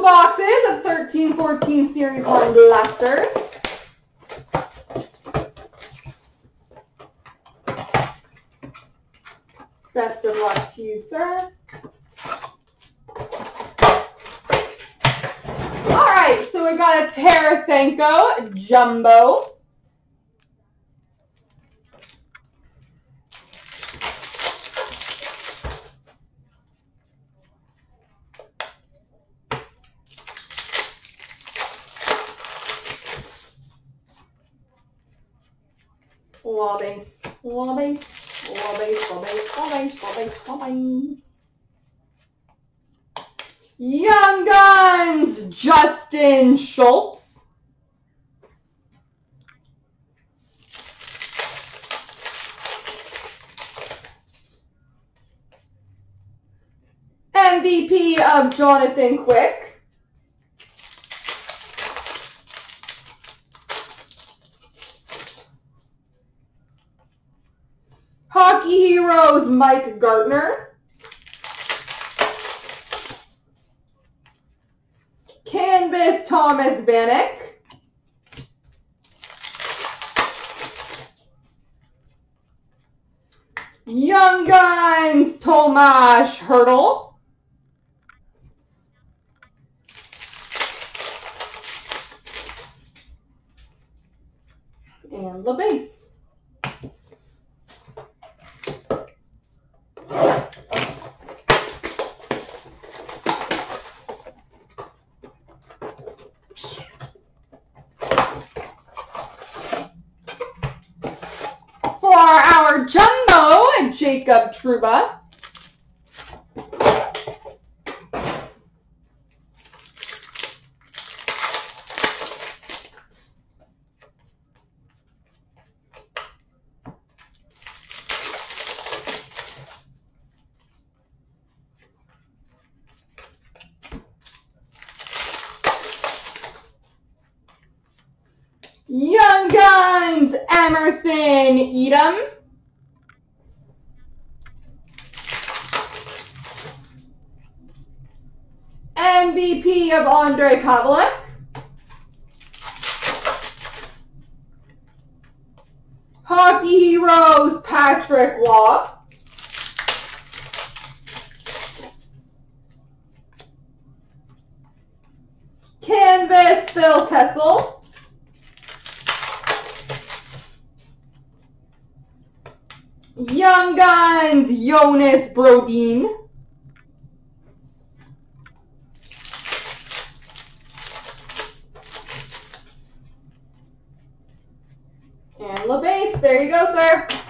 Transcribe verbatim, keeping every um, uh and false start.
Two boxes of thirteen fourteen Series one blasters. Best of luck to you, sir. All right, so we got a Tarasenko Jumbo. Wall base, wall base, wall base, wall base, wall base, wall base, wall base. Young Guns, Justin Schultz. M V P of Jonathan Quick. Hockey Heroes, Mike Gardner. Canvas, Thomas Vanek. Young Guns, Tomas Hertl. And the base. For our Jumbo, Jacob Trouba. Young Guns, Emerson Edom. M V P of Andre Pavlik. Hockey Heroes, Patrick Waugh. Canvas, Phil Kessel. Young Guns, Jonas Brodin. And the base. There you go, sir.